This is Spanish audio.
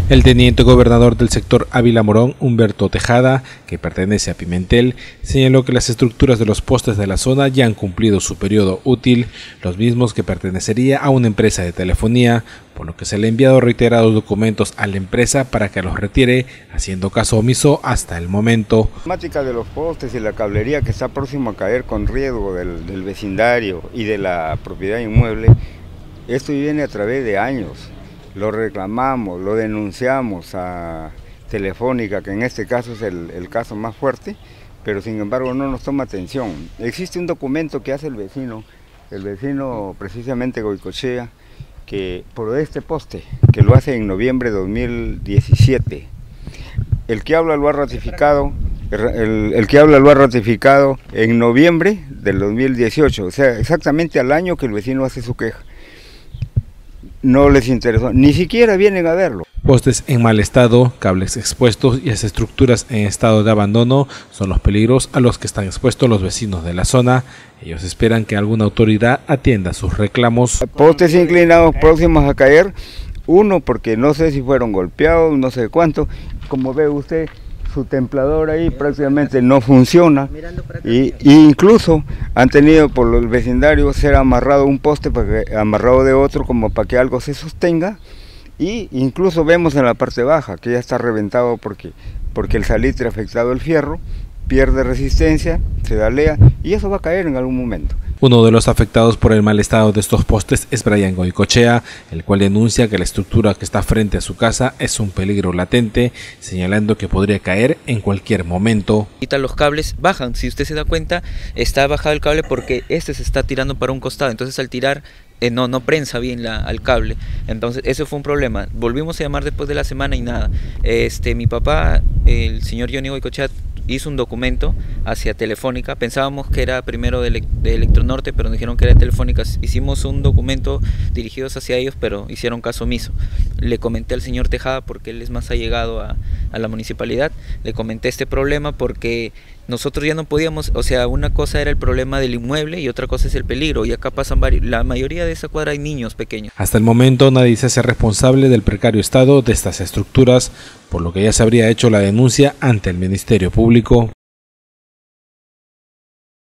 El teniente gobernador del sector Ávila Morón, Humberto Tejada, que pertenece a Pimentel, señaló que las estructuras de los postes de la zona ya han cumplido su periodo útil, los mismos que pertenecería a una empresa de telefonía, por lo que se le ha enviado reiterados documentos a la empresa para que los retire, haciendo caso omiso hasta el momento. La temática de los postes y la cablería que está próximo a caer con riesgo del vecindario y de la propiedad inmueble, esto viene a través de años. Lo reclamamos, lo denunciamos a Telefónica, que en este caso es el caso más fuerte, pero sin embargo no nos toma atención. Existe un documento que hace el vecino precisamente Goicoechea, que por este poste, que lo hace en noviembre de 2017. El que habla lo ha ratificado, en noviembre del 2018, o sea, exactamente al año que el vecino hace su queja. No les interesó, ni siquiera vienen a verlo. Postes en mal estado, cables expuestos y las estructuras en estado de abandono son los peligros a los que están expuestos los vecinos de la zona. Ellos esperan que alguna autoridad atienda sus reclamos. Postes inclinados próximos a caer, uno porque no sé si fueron golpeados, no sé cuánto, como ve usted, su templador ahí prácticamente no funciona y incluso han tenido por el vecindario ser amarrado un poste, amarrado de otro como para que algo se sostenga, y incluso vemos en la parte baja que ya está reventado porque el salitre ha afectado el fierro, pierde resistencia, se dalea y eso va a caer en algún momento. Uno de los afectados por el mal estado de estos postes es Brian Goicoechea, el cual denuncia que la estructura que está frente a su casa es un peligro latente, señalando que podría caer en cualquier momento. Ahorita los cables bajan, si usted se da cuenta, está bajado el cable porque este se está tirando para un costado, entonces al tirar no prensa bien al cable, entonces eso fue un problema. Volvimos a llamar después de la semana y nada. Mi papá, el señor Johnny Goicoechea, hizo un documento hacia Telefónica, pensábamos que era primero de Electronorte, pero nos dijeron que era Telefónica. Hicimos un documento dirigidos hacia ellos, pero hicieron caso omiso. Le comenté al señor Tejada, porque él es más allegado a la municipalidad, le comenté este problema porque nosotros ya no podíamos, o sea, una cosa era el problema del inmueble y otra cosa es el peligro, y acá pasan la mayoría de esa cuadra hay niños pequeños. Hasta el momento nadie se hace responsable del precario estado de estas estructuras, por lo que ya se habría hecho la denuncia ante el Ministerio Público.